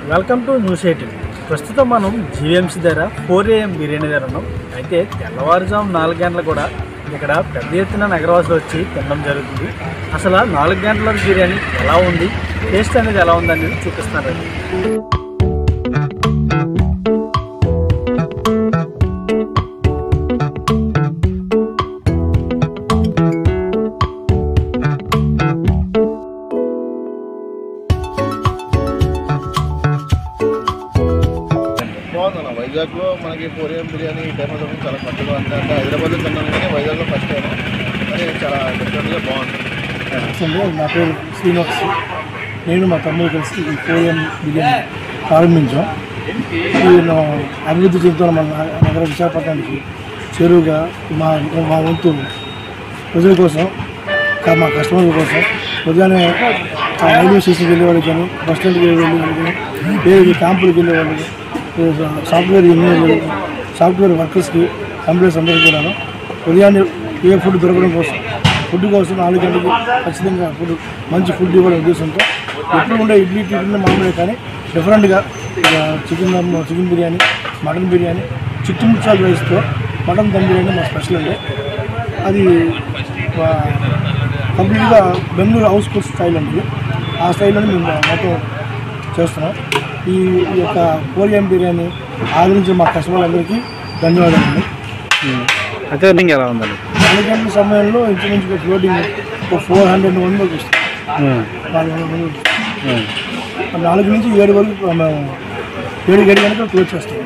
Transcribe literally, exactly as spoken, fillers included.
Welcome to news eighteen. ప్రస్తుతం మనం GVMC దగ్గర ఫోర్ ఏఎం బిర్యానీ దగ్గర ఉన్నాం. అయితే తెల్లవారుజాము నాలుగు గంటలు కూడా ఇక్కడ పెద్ద ఎత్తున నగరవాసులు వచ్చి తినడం జరుగుతుంది. అసలు నాలుగు గంటల బిర్యానీ ఎలా ఉంది, టేస్ట్ అనేది ఎలా ఉంది అనేది చూపిస్తారండి. బాగుందన్న. వైజాగ్లో మనకి ఫోర్ ఏఎం బిర్యానీ ఫేమస్ అవుతుంది, చాలా కొత్తగా ఉంది. అంటే హైదరాబాద్లో తిన్నాను కానీ వైజాగ్లో ఫస్ట్ టైం, కానీ చాలా డిఫరెంట్గా బాగుంది. నా పేరు శ్రీనివాస్. నేను మా తమ్ముడు కలిసి ఈ ఫోర్ ఏఎం బిర్యానీ ప్రారంభించాం. నేను అభివృద్ధి చెందుతున్న మన నగర విశాఖపట్నానికి చెరువుగా మా మా వంతు ప్రజల కోసం, మా కస్టమర్ల కోసం ఉదయాన్నే రైల్వే స్టేషన్కి వెళ్ళే వాళ్ళకి కానీ, బస్ స్టాండ్కి వెళ్ళే వాళ్ళకి కానీ, వేరే క్యాంపులకు వెళ్ళే వాళ్ళకి, సాఫ్ట్వేర్ ఇంజనీర్లు, సాఫ్ట్వేర్ వర్కర్స్కి, ఎంప్లాయీస్ అందరికీ కూడా ఉదయాన్నే ఏ ఫుడ్ దొరకడం కోసం, ఫుడ్ కోసం నాలుగు గంటలకి ఖచ్చితంగా ఫుడ్ మంచి ఫుడ్ ఇవ్వడం ఉద్దేశంతో ఎప్పుడు ఉండే ఇడ్లీ టిఫిన్ మామూలే కానీ డిఫరెంట్గా chicken chicken biryani, mutton biryani, chicken ముచ్చాల రైస్తో మటన్ దమ్ బిర్యానీ మా స్పెషల్ అండి. అది కంప్లీట్గా బెంగళూరు హౌస్ ఫుడ్ స్టైల్ అండి. ఆ స్టైల్లోనే మేము మొత్తం చేస్తున్నాం. ఈ యొక్క ఫోర్ ఏఎం బిర్యానీ ఆదరించిన మా కస్టమర్లందరికీ ధన్యవాదాలు. అయితే ఎలా ఉందండి? నాలుగు గంటల సమయంలో ఇంచుమించుగా ఫ్లోటింగ్ ఒక ఫోర్ హండ్రెడ్ మంది వరకు వస్తుంది. నాలుగు వందల మంది నాలుగు నుంచి ఏడు వరకు మేము ఏడు ఏడు గంటలకు క్లోజ్ చేస్తాం.